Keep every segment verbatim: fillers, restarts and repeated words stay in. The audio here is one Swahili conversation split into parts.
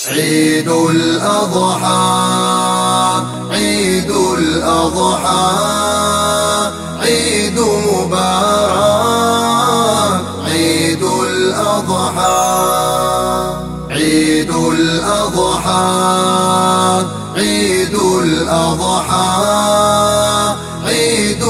عيد الأضحى عيد الأضحى عيد مبارك عيد الأضحى عيد الأضحى عيد الأضحى عيد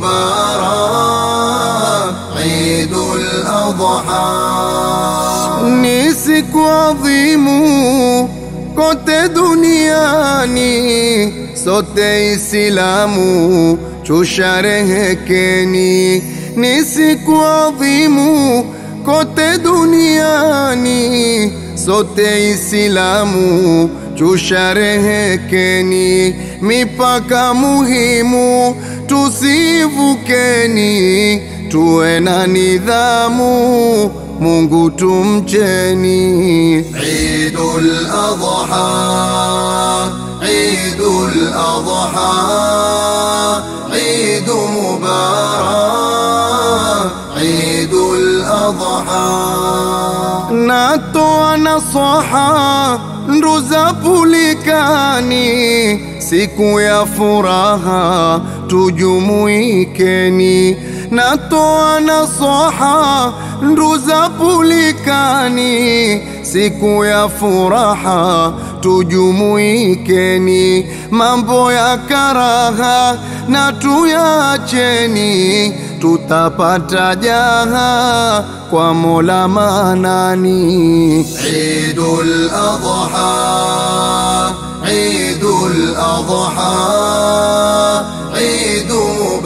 مبارك عيد الأضحى ni siku adhimu kote duniani, sote Islamu tusherehekeni. Ni siku adhimu kote duniani, sote Islamu tusherehekeni. Mipaka muhimu tusivukeni, tuwe na nidhamu, Mungu tumcheni. Eidul Adha, Eidul Adha, Eid Mubarak, Eidul Adha. Natoa nasaha nduza pulikani, siku ya furaha tujumuikeni. Natoa nasaha nduza pulikani, siku ya furaha tujumuikeni. Mambo ya karaha na tuyacheni, tutapata jaha kwa Mola Manani. Eidul Adha, Eidul Adha, Eid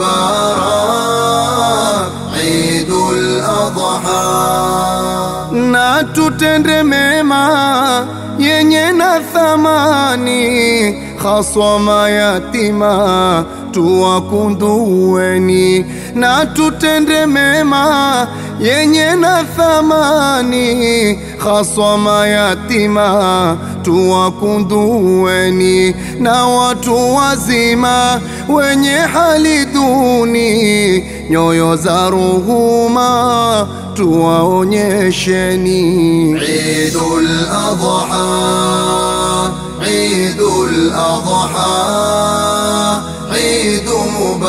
Mubarak, Eidul Adha. Na tutende mema yenye na thamani, haswa mayatima tuwakundueni. Na tutende mema yenye na thamani, haswa mayatima tuwakundueni. Na watu wazima wenye hali duni, nyoyo za ruhuma tuwaonyesheni. Eidul Adha, Eidul Adha, Eid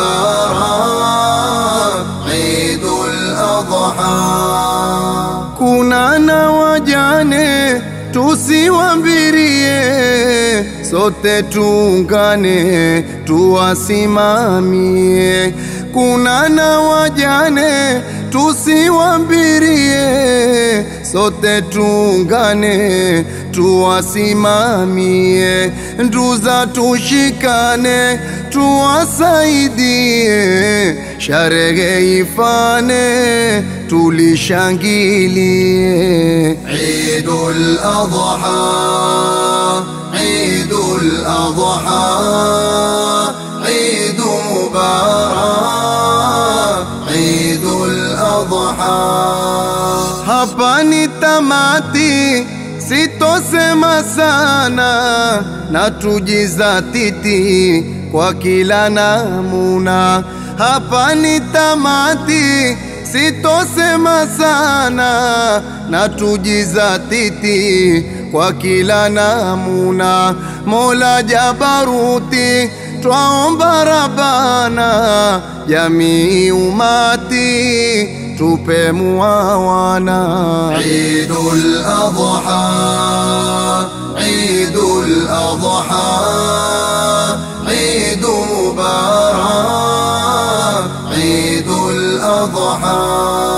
Mubarak, Eidul Adha. Kuna na wajane tusiwambirie, sote tuungane tuwasimamie. Kuna na wajane tusiwambirie, sote tuungane tuwasimamie. Nduza tushikane tuwasaidie, sharehe ifane tulishangilie. Eidul Adha, Eidul Adha, Eid Mubarak, Eidul Adha. Hapa ni tamati, sitosema sana, na tujizatiti kwa kila namuna. Hapa ni tamati, sitosema sana, na tujizatiti kwa kila namuna. Mola Jabaruti twaomba Rabbana, jamii umati tupe muawana. Eidul Adha, Eidul Adha, Eid Mubarak, Eidul Adha.